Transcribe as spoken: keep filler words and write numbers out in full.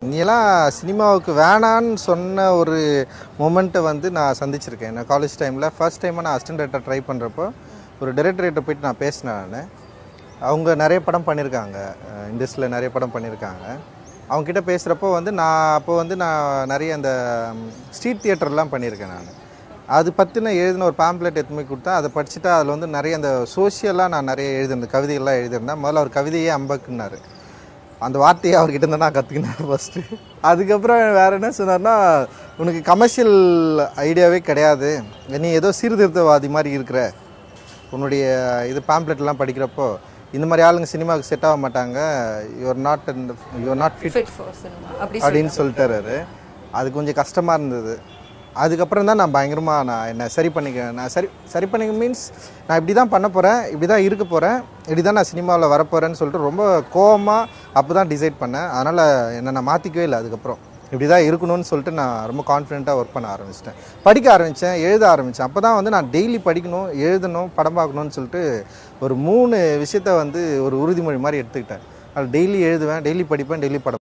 நீலாம் சினிமாவுக்கு வேணான்னு சொன்ன ஒரு மொமெண்ட்டை வந்து நான் சந்திச்சிருக்கேன். நான் காலேஜ் டைமில் ஃபர்ஸ்ட் டைமாக நான் அசிஸ்டன்ட் டைரக்டர் ட்ரை பண்ணுறப்போ ஒரு டைரக்டர்கிட்ட போயிட்டு நான் பேசினேன். நான் அவங்க நிறைய படம் பண்ணியிருக்காங்க, இண்டஸ்ட்ரியில் நிறைய படம் பண்ணியிருக்காங்க. அவங்ககிட்ட பேசுகிறப்போ வந்து நான் அப்போ வந்து நான் நிறைய அந்த ஸ்ட்ரீட் தியேட்டர்லாம் பண்ணியிருக்கேன். நான் அது பற்றின எழுதின ஒரு பேம்ப்ளெட் எடுத்துமே கொடுத்தா அதை படிச்சுட்டா அதில் வந்து நிறைய அந்த சோஷியலாக நான் நிறைய எழுதியிருந்தேன், கவிதைகள்லாம் எழுதியிருந்தேன். முதல்ல அவர் கவிதையே அம்பக்குன்னாரு, அந்த வார்த்தையை அவர்கிட்ட இருந்தால் நான் கற்றுக்கினேன் ஃபஸ்ட்டு. அதுக்கப்புறம் வேறு என்ன சொன்னார்னா, உனக்கு கமர்ஷியல் ஐடியாவே கிடையாது, நீ ஏதோ சீர்திருத்தவாதி மாதிரி இருக்கிற, உன்னுடைய இது பேம்ப்ளெட்லாம் படிக்கிறப்போ இந்த மாதிரி ஆளுங்க சினிமாவுக்கு செட் ஆக மாட்டாங்க, you're not you're not fit அப்படின்னு சொல்லிட்டாரு. அது கொஞ்சம் கஷ்டமாக இருந்தது. அதுக்கப்புறம் தான் நான் பயங்கரமாக நான் என்னை சரி பண்ணிக்கிறேன். நான் சரி சரி பண்ணிக்க மீன்ஸ் நான் இப்படி தான் பண்ண போகிறேன், இப்படி தான் இருக்க போகிறேன், இப்படி தான் நான் சினிமாவில் வரப்போகிறேன்னு சொல்லிட்டு ரொம்ப கோவமாக அப்போ தான் டிசைட் பண்ணேன். அதனால் என்னை நான் மாற்றிக்கவே இல்லை. அதுக்கப்புறம் இப்படி தான் இருக்கணும்னு சொல்லிட்டு நான் ரொம்ப கான்ஃபிடென்ட்டாக ஒர்க் பண்ண ஆரம்பிச்சிட்டேன், படிக்க ஆரம்பித்தேன், எழுத ஆரம்பித்தேன். அப்போ தான் வந்து நான் டெய்லி படிக்கணும், எழுதணும், படம் பார்க்கணுன்னு சொல்லிட்டு ஒரு மூணு விஷயத்த வந்து ஒரு உறுதிமொழி மாதிரி எடுத்துக்கிட்டேன். அது டெய்லி எழுதுவேன், டெய்லி படிப்பேன், டெய்லி படம்